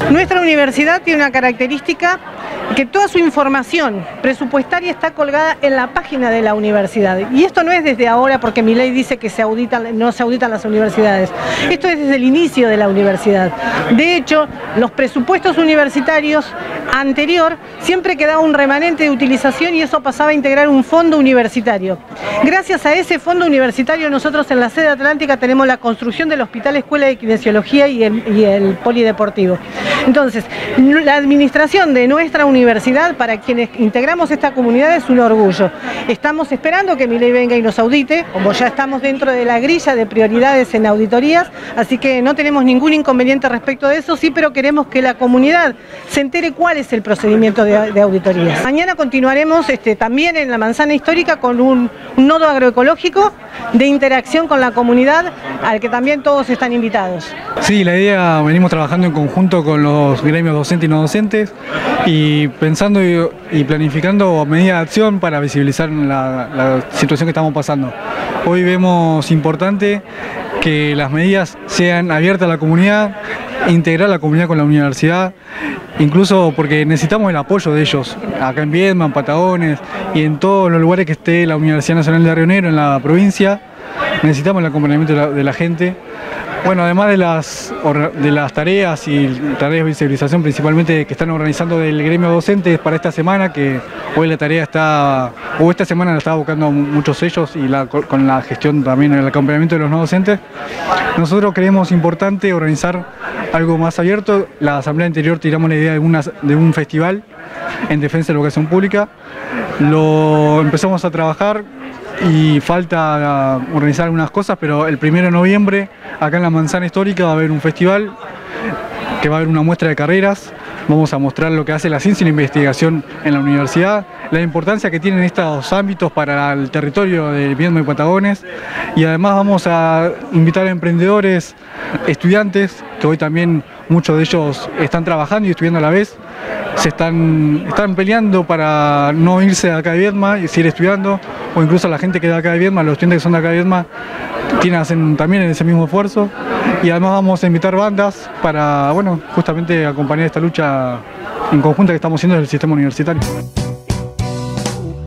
Nuestra universidad tiene una característica que toda su información presupuestaria está colgada en la página de la universidad. Y esto no es desde ahora porque mi ley dice que no se auditan las universidades. Esto es desde el inicio de la universidad. De hecho, los presupuestos universitarios anterior siempre quedaba un remanente de utilización y eso pasaba a integrar un fondo universitario. Gracias a ese fondo universitario nosotros en la sede atlántica tenemos la construcción del Hospital Escuela de Kinesiología y el polideportivo. Entonces, la administración de nuestra universidad, para quienes integramos esta comunidad, es un orgullo. Estamos esperando que mi ley venga y nos audite, como ya estamos dentro de la grilla de prioridades en auditorías, así que no tenemos ningún inconveniente respecto de eso, sí, pero queremos que la comunidad se entere cuál es el procedimiento de auditorías. Mañana continuaremos también en la manzana histórica con un nodo agroecológico de interacción con la comunidad, al que también todos están invitados. Sí, la idea, venimos trabajando en conjunto con los gremios docentes y no docentes y pensando y planificando medidas de acción para visibilizar la situación que estamos pasando. Hoy vemos importante que las medidas sean abiertas a la comunidad, integrar a la comunidad con la universidad, incluso porque necesitamos el apoyo de ellos, acá en Viedma, en Patagones y en todos los lugares que esté la Universidad Nacional de Río Negro, en la provincia, necesitamos el acompañamiento de la gente. Bueno, además de las tareas y tareas de visibilización principalmente que están organizando del gremio docente para esta semana, que hoy la tarea esta semana la está buscando muchos sellos y con la gestión también, el acompañamiento de los no docentes, nosotros creemos importante organizar algo más abierto. La asamblea anterior tiramos la idea de un festival en defensa de la educación pública, lo empezamos a trabajar y falta organizar algunas cosas, pero el 1 de noviembre acá en la manzana histórica va a haber un festival que va a haber una muestra de carreras. Vamos a mostrar lo que hace la ciencia y la investigación en la universidad, la importancia que tienen estos ámbitos para el territorio de Viedma y Patagones, y además vamos a invitar a emprendedores, estudiantes, que hoy también muchos de ellos están trabajando y estudiando a la vez, están peleando para no irse de acá de Viedma y seguir estudiando, o incluso la gente que es de acá de Viedma, los estudiantes que son de acá de Viedma, hacen también ese mismo esfuerzo. Y además vamos a invitar bandas para, bueno, justamente acompañar esta lucha en conjunta que estamos haciendo desde el sistema universitario.